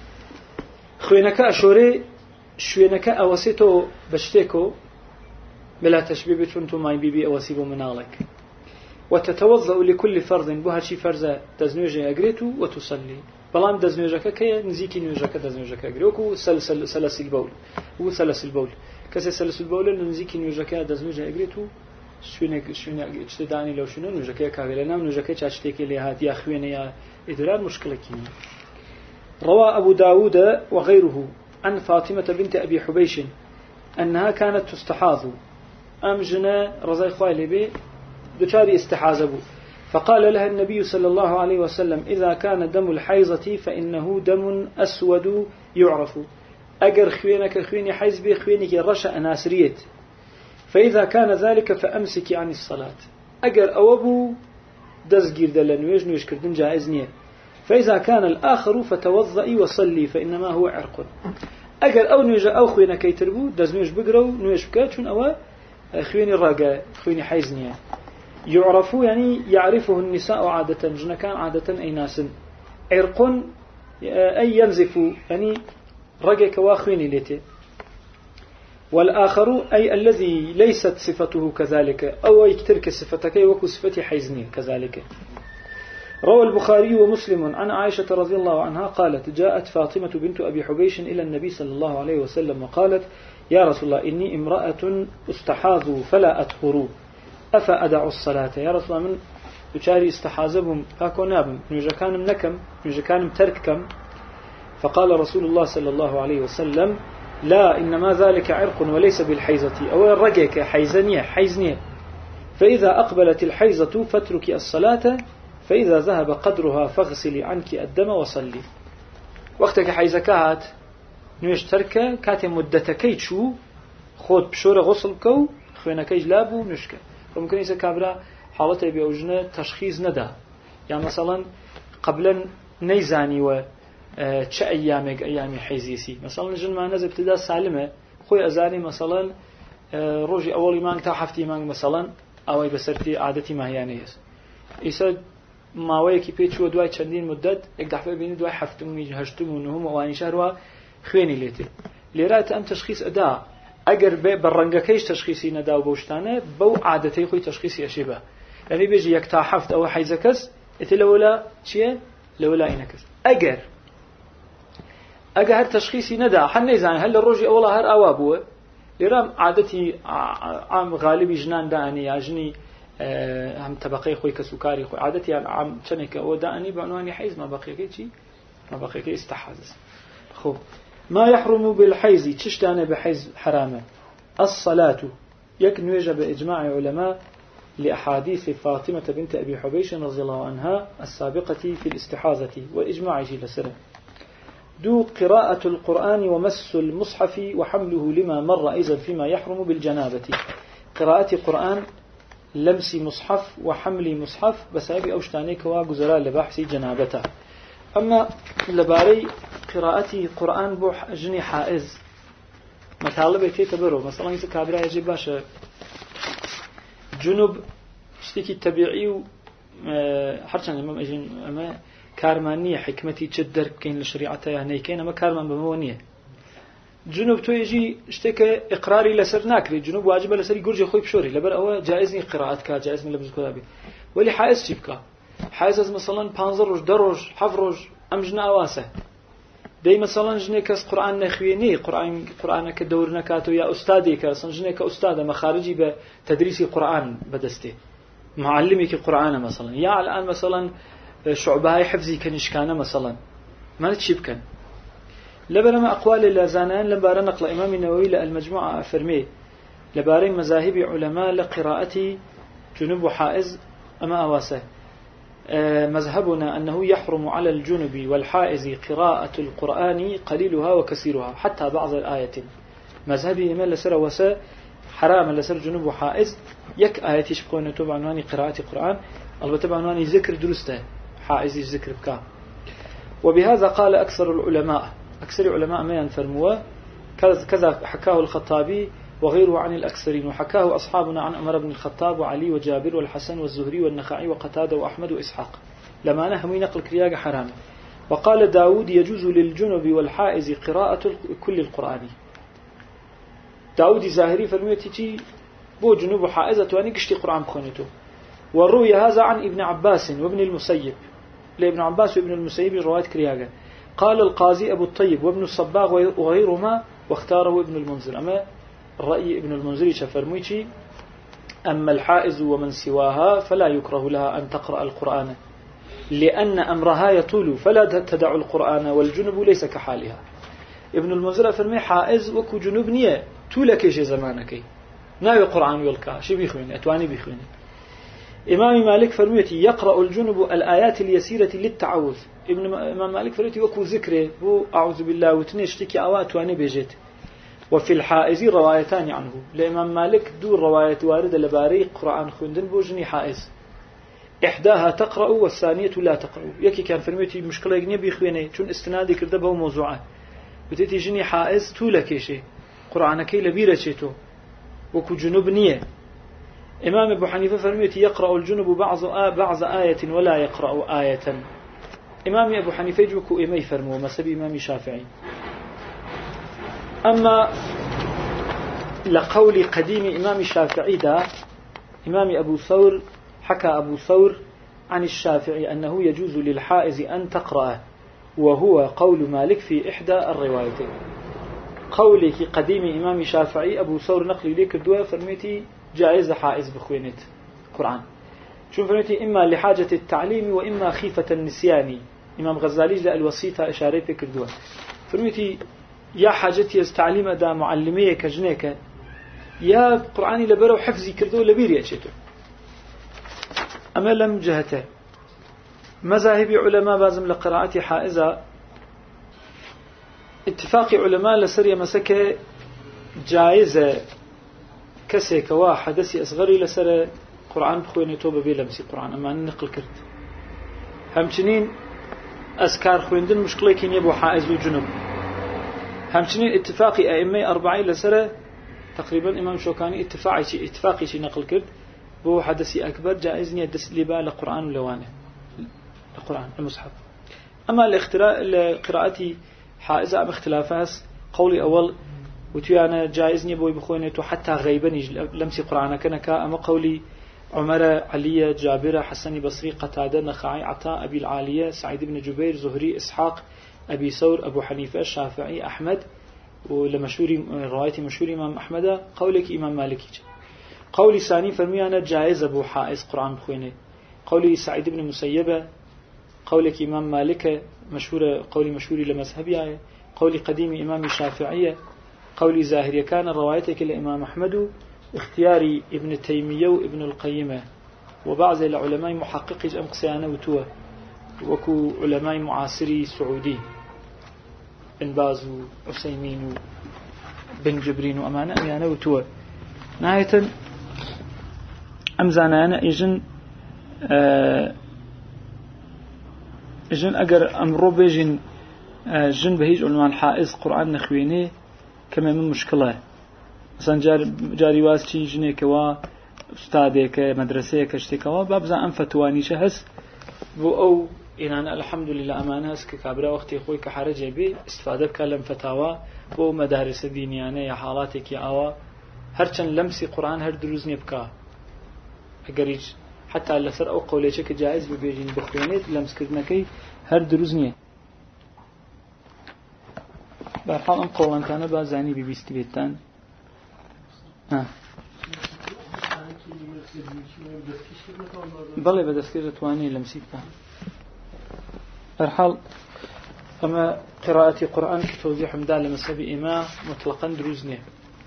خوينك أشوري شوينك أوسيتو بشتيكو بلا تشبيب تنتو ماي بيبي أوسيبو منالك وتتوضأ لكل فرض بها شي فرزة دزنوجة أجريتو وتصلي بلان دزنوجك كي نزيكي نوجك دزنوجك أجريوكو سلسل سلس البول وسلس البول كسي سلس البول نزيكي نوجك دزنوجة أجريتو شوينك شوينك اجتداني لو شنو نوجك كاغلنا نوجك تشتكي لهات يا خوينا يا إدرار مشكلة كيني روى أبو داود وغيره عن فاطمة بنت أبي حبيش أنها كانت تستحاض أمجنا رضي خوالي بي دشاري استحازبه فقال لها النبي صلى الله عليه وسلم إذا كان دم الحيضة فإنه دم أسود يعرف أجر خوينك خويني حيز بي خوينك رشأ ناسريت فإذا كان ذلك فأمسك عن الصلاة أجر أوبو دزجير دلنويج نويج كردن جائز نية فإذا كان الآخر فتوضئي وصلي فإنما هو عرق أجر أو نويج أو خوينك يتربو دزنويج بقرو نويج بكاتشون أو خويني الرقاء خويني حيز نية يعرف يعني يعرفه النساء عادة جنكان عادة أي ناس عرق أي ينزف يعني رقك واخويني ليته والآخر أي الذي ليست صفته كذلك أو يكترك صفتك وكو صفتي حيزني كذلك روى البخاري ومسلم عن عائشة رضي الله عنها قالت جاءت فاطمة بنت أبي حبيش إلى النبي صلى الله عليه وسلم وقالت يا رسول الله إني امرأة استحاذ فلا أطهر أفأدع الصلاة يا رسول الله من تشاري استحاذبهم هاكو نابم نوجا كانم نكم نوجا كانم ترككم فقال رسول الله صلى الله عليه وسلم لا إنما ذلك عرق وليس بالحيزة أو الرقيك حيزنية حيزنية فإذا أقبلت الحيزة فاتركي الصلاة فإذا ذهب قدرها فاغسلي عنك الدم وصلي وقتك حيزكات نوش تركة كاتم مدتكي تشو خود بشورة غسلكو خوينكي جلابو نشكة فممكن إذا كابرا حالته بأوجنة تشخيص ندى يعني مثلا قبلا نيزاني و چه أيامك أيامي حيزيسي مثلا جن ما نزل ابتداء سالمة خوي أزاني مثلا روجي أولي مانك تا حفتي مانك مثلا أوي بسرتي عادتي ما هي نيس إيسا ماوەیەکی پێچووە دوای چەندین مدت یەک دەفعە بینی دوای هەفتمی هەشتم و نهم ئەوانی شاروا خوێنی لێتێ لێرات ئەم تەشخیص ئەدا ئەگەر بە ڕەنگەکەیش تەشخیصی نەدا و بەو شتانە بەو عادەتەی خۆی تەشخیصی ئەشێ بە یعنی بێژی یەک تا هەفت ئەوە حەیزە کەس ئێتە لەوەلا چییە لەوەلا ئینە کەس ئەگەر ئەگە هەر تەشخیصی نەدا هەر نەیزانێت هەر لە ڕۆژی ئەوڵا هەر ئاوا بووە لێرام عادەتی عام غالیبی ژنان دائنی یا ژنی هم طبقه خوي كسكري خوي عادتي عم شنك او داني بعنوان حيز ما بقيكي شي ما بقيكي استحاز خو ما يحرم بالحيز تشتانه بحيز حرامه الصلاه يكن يجب باجماع علماء لاحاديث فاطمه بنت ابي حبيش رضي الله عنها السابقه في الاستحاضه واجماع جيل سنه دو قراءه القران ومس المصحف وحمله لما مر ايضا فيما يحرم بالجنابه قراءه القران لمس مصحف وحمل مصحف بسبب أوشتاني كوا جزراء لبحث جنابته. أما لباري قراءتي قرآن بوح جني حائز مطالبة كي تبرو مثلا إذا كابرا يجي باشا جنوب اشتكي التبعي حرشان أمام أجين أما كارمانية حكمتي تشدر كين لشريعته يعني كين أما كارمان بموانية جنوب تو يجي اشتكى إقراري لسر ناكري جنوب واجب لسر يقول جي خوي بشوري لبر أو جائزني قراءتك جائزني لبس كتابي ولي حائز شبكا حائز مثلا بانزروج دروج حفروج أم جنا أواسه داي مثلا جنيكس قرآن نخويني قرآن قرآن كدور نكاتو يا أستاذي كسن جنيك أستاذ مخارجي بتدريس القرآن بدسته معلمي كقرآن مثلا يا الآن مثلا شعبهاي حفظي كنشكانه مثلا ما نتشبكن لبرما أقوال اللازانان لبارا نقل إمام النووي للمجموعة أفرمي لبارين مذاهب علماء لقراءة جنوب حائز أما أواسه مذهبنا أنه يحرم على الجنب والحائز قراءة القرآن قليلها وكثيرها حتى بعض الآيات مذهبي ما لسر وسا حرام لسر جنوب وحائز يك آيات يشبكون بعنوان قراءة القرآن البته بعنوان ذكر درسته حائز ذكر بكا. وبهذا قال أكثر العلماء أكثر العلماء ما ينفرموا كذا حكاه الخطابي وغيره عن الأكثرين وحكاه أصحابنا عن عمر بن الخطاب وعلي وجابر والحسن والزهري والنخعي وقتادة وأحمد وإسحاق لما نهمي نقل كرياغ حرام. وقال داود يجوز للجنب والحائز قراءة كل القرآن. داود زاهري فرميتي بو جنوب وحائزة واني قشتي قرآن بخونته. والروي هذا عن ابن عباس وابن المسيب لابن عباس وابن المسيب رواية كرياغ. قال القاضي أبو الطيب وابن الصباغ وغيرهما واختاره ابن المنذر. أما الرأي ابن المنذر شفرميتي أما الحائز ومن سواها فلا يكره لها أن تقرأ القرآن لأن أمرها يطول فلا تدع القرآن والجنب ليس كحالها. ابن المنذر فرمي حائز وكو جنوب نية تولك شي زمانك ناوي القرآن يلقى شي بيخويني أتواني بيخويني. إمام مالك فرميتي يقرأ الجنب الآيات اليسيرة للتعوذ. ابن إمام مالك فرميتي وكو ذكره هو أعوذ بالله وتنشتكي أوات واني بيجيت. وفي الحائز روايتان عنه لإمام مالك دور رواية واردة لباري قرآن خوندن بوجني حائز إحداها تقرأ والثانية لا تقرأ. يكي كان فرميتي مشكلة يقني بيخويني چون استنادي كرده به موضوعات بتيتي جني حائز تولك شيء قرآنك لبيرة شيتو وكو جنوب نية. إمام أبو حنيفة فرميتي يقرأ الجنوب بعض بعض آية ولا يقرأ آية. إمام أبو حنيفة يجوكو إمي فرمو مسبي إمام شافعي. أما لقول قديم إمام الشافعي دا إمام أبو ثور حكى أبو ثور عن الشافعي أنه يجوز للحائز أن تقرأ وهو قول مالك في إحدى الروايتين. قولك قديم إمام الشافعي أبو ثور نقل إليك الدواء فرميتي جائز حائز بخوينة قرآن شو فرميتي إما لحاجة التعليم وإما خيفة النسيان. إمام غزالي جاء الوسيطة إشارة بك الدواء فرميتي يا حاجتي استعليم دا معلمية كجنيك يا قرآني لبرو حفظي كردو لبير يأشيتو. أما لم جهته مذاهب علماء بازم لقراءة حائزة اتفاق علماء لسرية مسكة جائزة كسيك واحد سي أصغري لسر قرآن بخويني توبة بي لمسي قرآن أما نقل كرت همچنين أسكار خويندن مشكلة كين يبو حائز وجنوب. همچنين اتفاقي أئمة أربعين لسرة تقريبا إمام شوكاني اتفاقي شي اتفاقي شي نقل كرد بو حدثي أكبر جائزني الدس لبا لقرآن ولوانه القرآن المصحف. أما الاختراء لقراءتي حائزة أم اختلافات قولي أول وتيانا جائزني بوي بخوينته حتى غيبني لمسي قرآن كنكا. أما قولي عمر علي جابر حسن بصري قتادة نخعي عطاء أبي العالية سعيد بن جبير زهري إسحاق أبي ثور أبو حنيفة الشافعي أحمد ولمشهور رواية مشهور إمام أحمد قولك إمام مالكي. قولي ثاني فرميانا جائز أبو حائز قرآن بخوينه. قولي سعيد بن مسيبة قولك إمام مالك مشهور قولي مشهور لمذهبي. قولي قديم إمام الشافعية قولي زاهرية كان روايتك لإمام أحمد اختياري ابن تيمية وابن القيمة وبعض العلماء محققي أمقسيانا وتوى وكو علماء معاصري سعودي بن باز وعسيمين بن جبرين وأمانة أميانا وتوى. نهاية أم زانانا إجن آه إجن أجر أمرو بيجن آه جن بهيج عنوان حائز قرآن نخوينه كما من مشكلة مثلا جار جاري واسشي جنة كوا أستاذك مدرسة كشتي كوا بابزا أم فتواني شهس بو أو إن أنا الحمد لله أمانة ككابرة وقتي خوي كحرجة بي استفادة بكلم فتاوى بو مدارس دينيانة يا حالاتك يا أوا هرچن لمسي قرآن هر دروز نبكا أجريج حتى لسر أو قوليش كجائز ببيجين بخوانيت لمس كردنكي هر دروز نيه برحال أم قولان كان بازاني ببيست بيتان ها بلي بدستير تواني لمسيت بها برحال أما قراءة قرآن كتوزيح مدال لمسبي إمام مطلقا دروزني.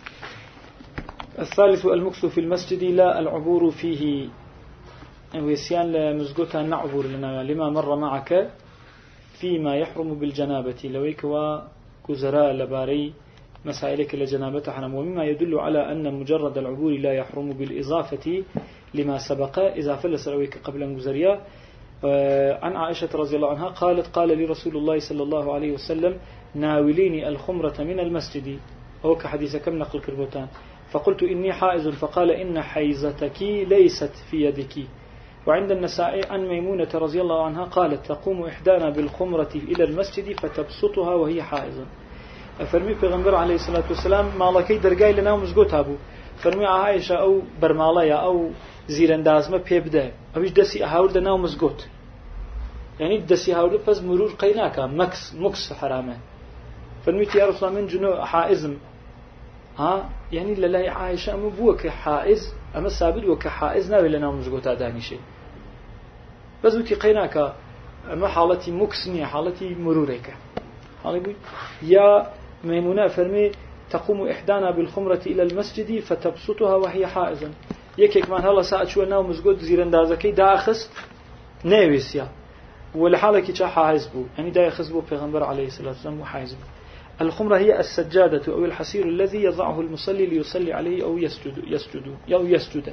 الثالث المكث في المسجد لا العبور فيه ويسيان لمزقوتا نعبر لنا لما مر معك فيما يحرم بالجنابة لويك وكزراء لباري مسائلك لجنابة حرم ومما يدل على أن مجرد العبور لا يحرم بالإضافة لما سبق إضافة لسلويك قبل مزريا. عن عائشة رضي الله عنها قالت قال لي رسول الله صلى الله عليه وسلم ناوليني الخمرة من المسجد أو كحديث كم نقل كربوتان فقلت إني حائز فقال إن حيزتك ليست في يدك. وعند النسائي عن ميمونة رضي الله عنها قالت تقوم إحدانا بالخمرة إلى المسجد فتبسطها وهي حائز. فرمي پیغمبر عليه الصلاة والسلام مالكي درقاي لنا ومزقوتها بو فرمي عائشة أو برمالية أو زيرندازمة بيبدا أبيش دسي أهاول دنا ومزقوت يعني دسي هاول فز مرور قيناكا مكس مكس حرامه فرمي يا رسول الله من جنو حائزم ها يعني لله عائشة أم بوك حائز أما سابد وك حائز ناوي لنا ومزقوتها داني شيء بس وتي قيناكا أما حالتي مكسني حالتي مروريك حالي يا ميمونة فرمي تقوم إحدانا بالخمرة إلى المسجد فتبسطها وهي حائزا يكيك من هلا ساعة شو ناو مزقود زيرندازكي داخست ناويسيا ولحالك شا حائز بو يعني دا يخز بو پیغمبر عليه الصلاة والسلام وحائز بو. الخمرة هي السجادة أو الحصير الذي يضعه المصلي ليصلي عليه أو يسجد يسجد أو يسجد.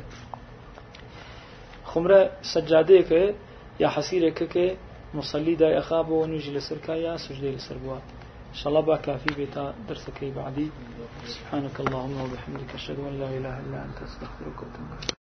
خمرة سجادة يا حصيرك مصلي دا يخاب ونجي لسركا يا سجدي لسربوا. إن شاء الله بقى كافي بيتا درسك بعدي. سبحانك اللهم وبحمدك أشهد أن لا إله إلا أنت أستغفرك وأتوب إليك.